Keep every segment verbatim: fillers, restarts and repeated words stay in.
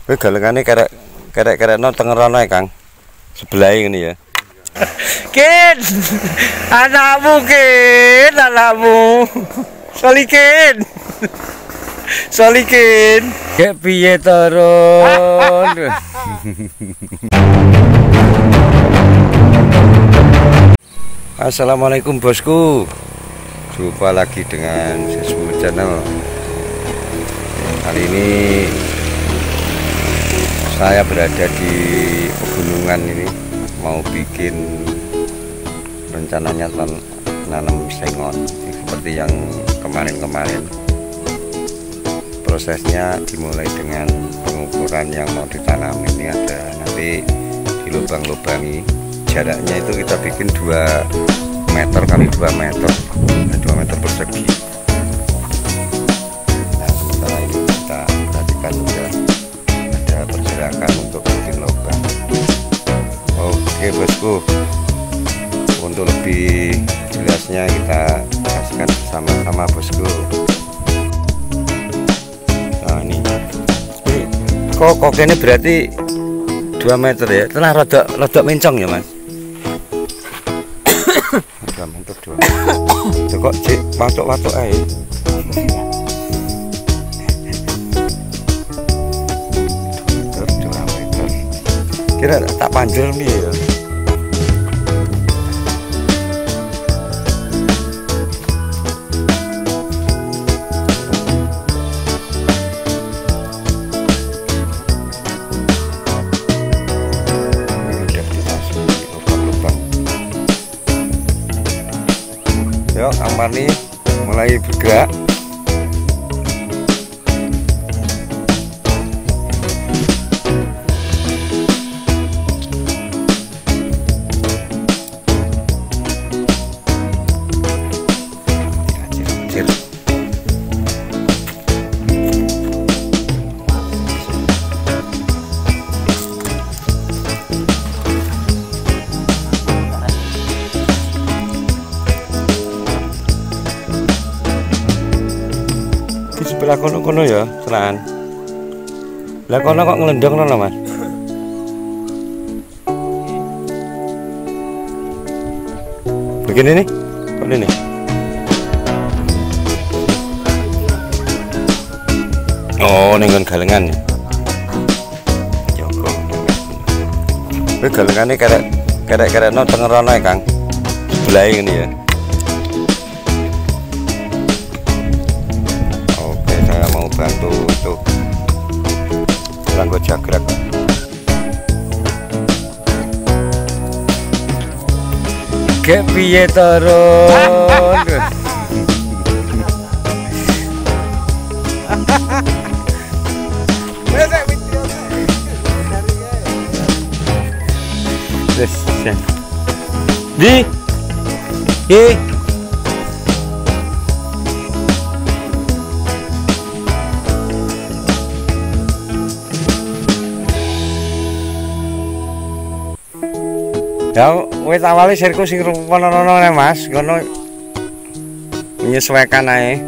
Kowe galengane kerek kerek-kerekno tengerono ya, Kang. Sebelah ini ya. Kin, anakmu Kin, anakmu. Solikin. Solikin. Kayak piye turun. Assalamualaikum bosku. Jumpa lagi dengan Sesmu Channel. Kali ini saya berada di pegunungan ini, mau bikin rencananya nanam sengon seperti yang kemarin-kemarin. Prosesnya dimulai dengan pengukuran yang mau ditanam. Ini ada nanti dilubang-lubangi, jaraknya itu kita bikin dua meter kali dua meter, dua meter persegi. Nah, sementara ini kita perhatikan udah ada pergerakan untuk bikin lubang. Oke bosku, untuk lebih jelasnya kita saksikan sama-sama bosku. Nah ini, ini kok kok ini berarti dua meter ya, telah rodok rodok mencong ya mas. dua meter dua meter kok cik watuk-watuk aja. Kira tak panjul nih ya. Yuk, Amani mulai bergerak. Sebelah kono-kono ya, selahan. Lah kono kok ngelendong ngono, Mas? Begini nih. Kok ini? Oh, ning galengan. Joko. Kowe galengane kerek kerek-kerekno tengerono ya, Kang. Sebelah ini ya. Bantu untuk ranggo jagrak. Kayak piye turun. Di di ya, wis awalnya sirku sing rono-rono nih mas, kono menyesuaikan aja.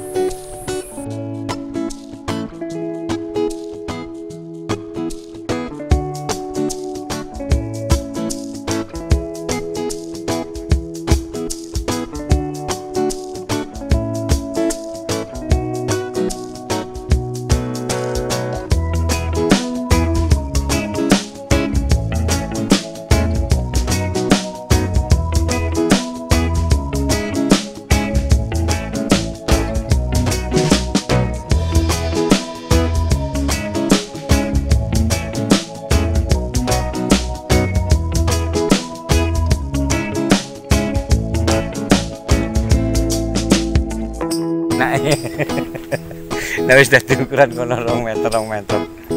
Nah wis dadi ukuran kono rong meter rong meter.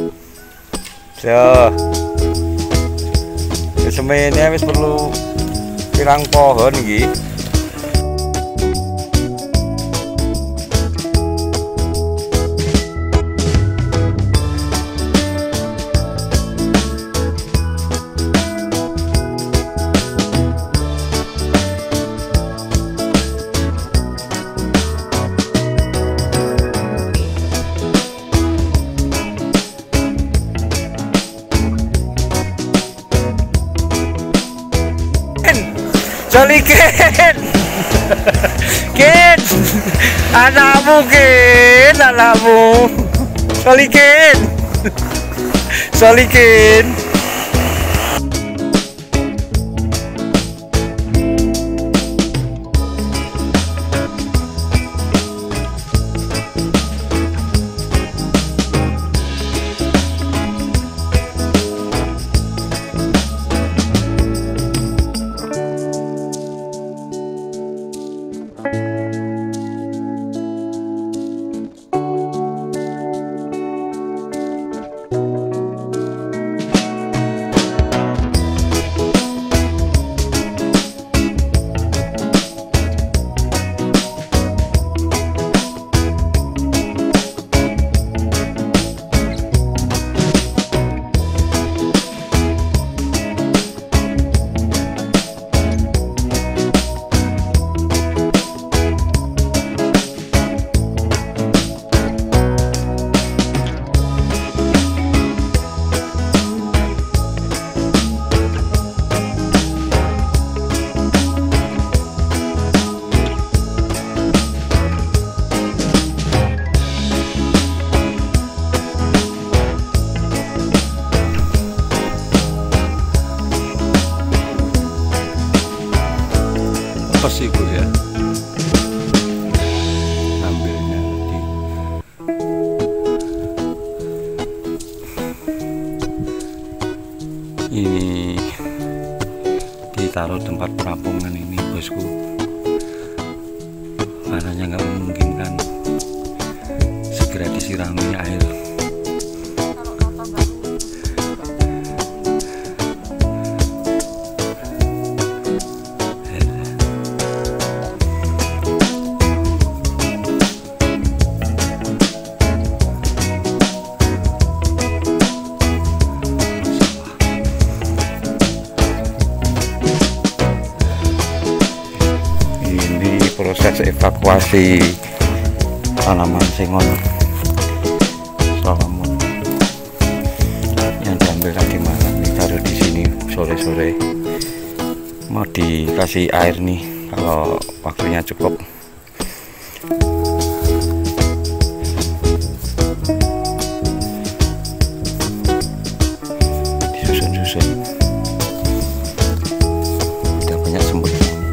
So. Semene wis perlu pirang pohon iki. Solikin. Kin. Anakmu Kin, anakmu. Solikin. Solikin. Apa sih Bu ya? Ambilnya di ini ditaruh tempat penampungan ini bosku, karena nggak memungkinkan segera disirami air. Proses evakuasi tanaman sengon salamun yang diambil tadi malam, ditaruh di sini sore-sore, mau dikasih air nih kalau waktunya cukup. Disusun-susun, udah banyak semut.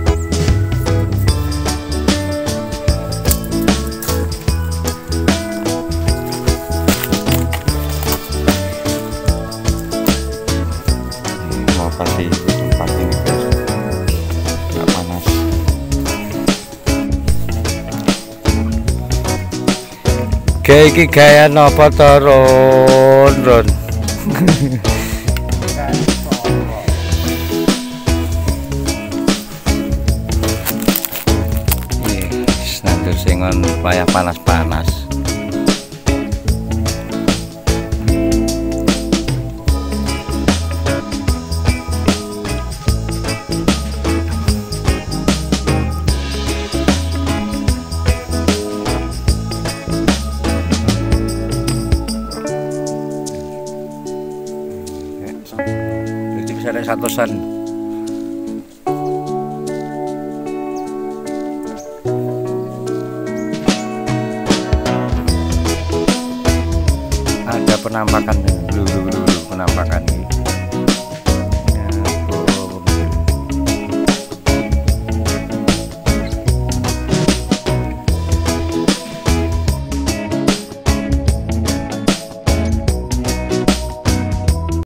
Kasih tempat ini guys, nggak panas. Oke, iki gaya nopo turun Ron? Ini nandur sengon wayah panas-panas. Bisa ada satusan. Ada penampakan dulu dulu dulu penampakan ini.